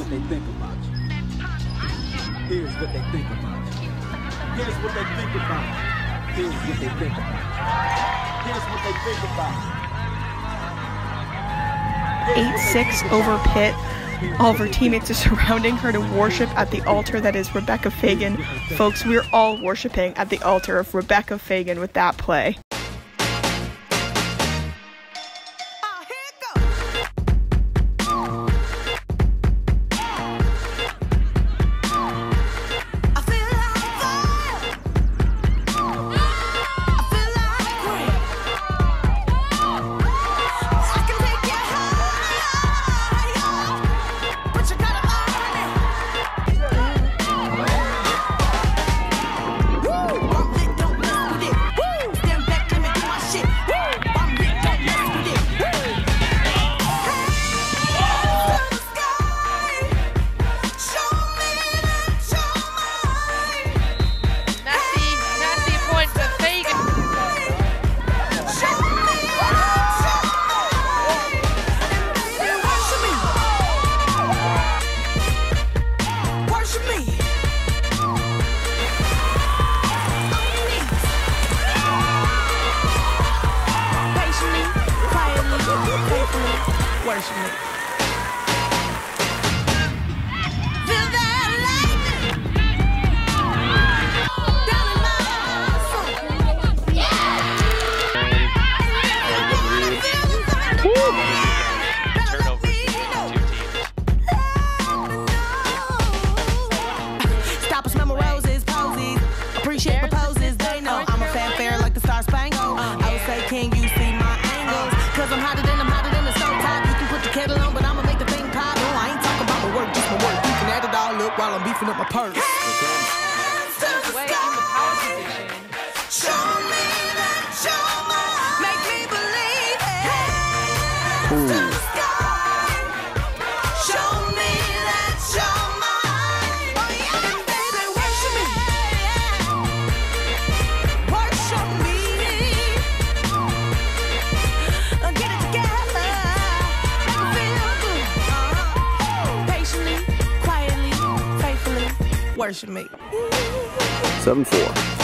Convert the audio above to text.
what they think about you. Here's what they think about you. Here's what they think about you. Here's what they think about you. Here's what they think about you. 8-6 over Pitt. All of her teammates are surrounding her to worship at the altar that is Rebecca Fagan. Folks, we're all worshiping at the altar of Rebecca Fagan with that play. Appreciate proposes, they know I'm a fanfare like the Star Spangled. I would say, can you see my angles? Cause I'm hotter than the stove top. You can put the kettle on, but I'ma make the thing pop. No, I ain't talking about my work, just my work. You can add it all up while I'm beefing up my purse. Hands to the sky. Show me that you're mine. Make me believe it. Hands to the sky. Show me that you're mine. Oh yeah, and baby, worship me. Worship me. Get it together. Make me feel good. Patiently, quietly, faithfully, worship me. 7-4.